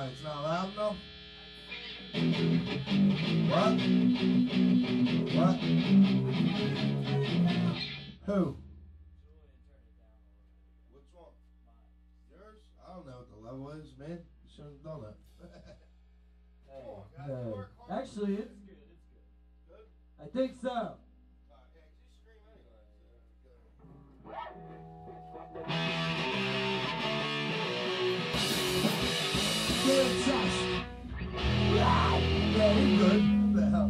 Why? It's not loud enough? What? What? Who? Which one? Yours? I don't know what the level is, man. You shouldn't have done that. Actually, it's good. It's good. I think so. Good test. Yeah, you're good. What the hell?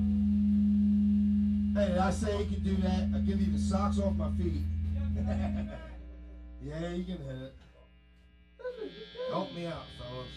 Hey, did I say you can do that? I'll give you the socks off my feet. Yeah, you can hit it. Help me out, fellas.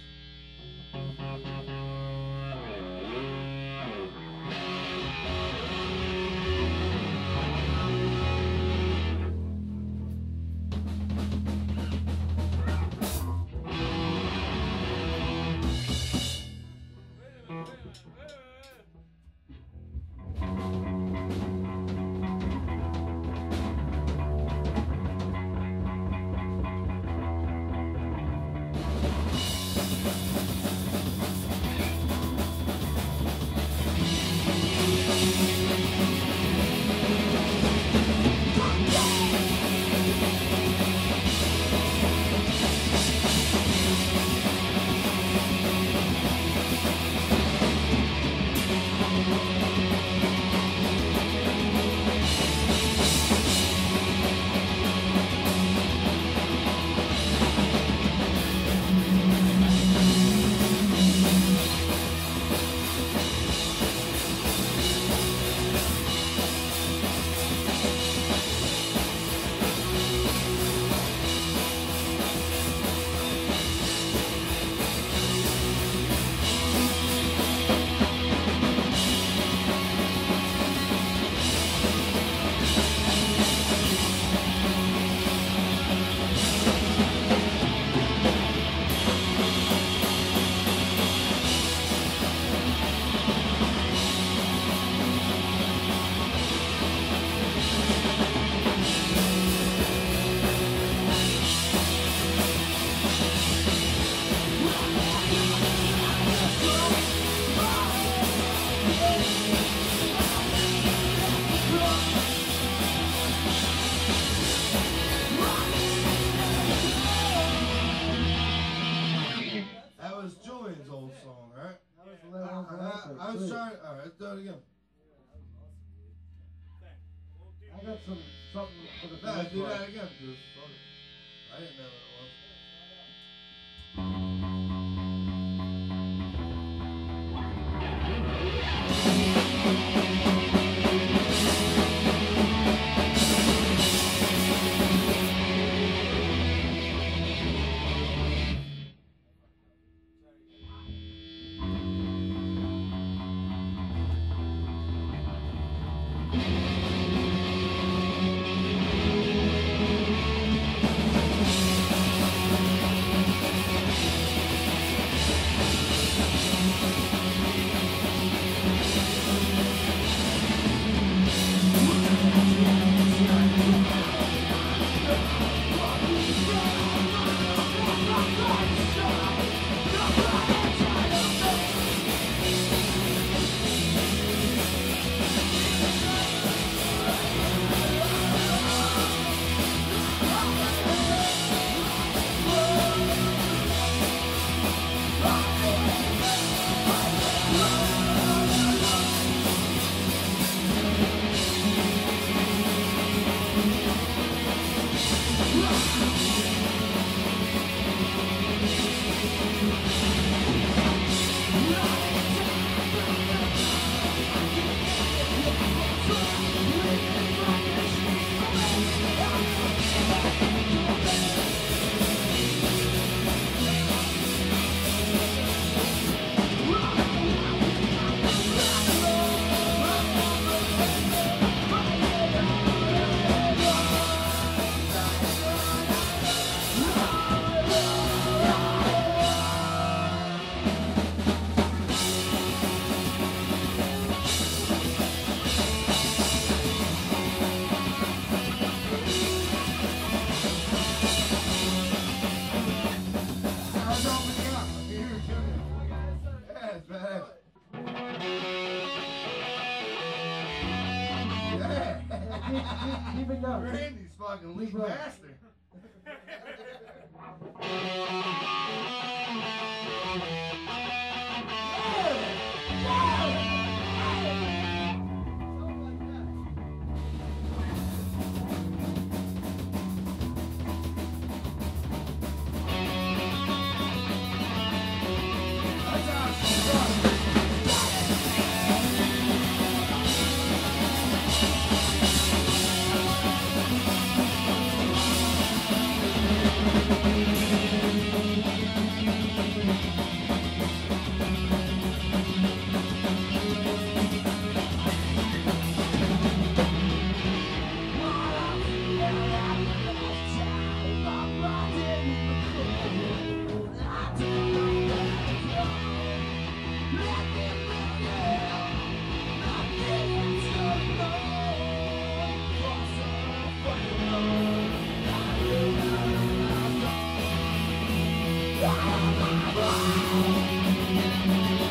I was trying. All right, let's do it again. I got something for the No, do that again. I didn't know what it was. Randy's fucking weak bastard. Yeah.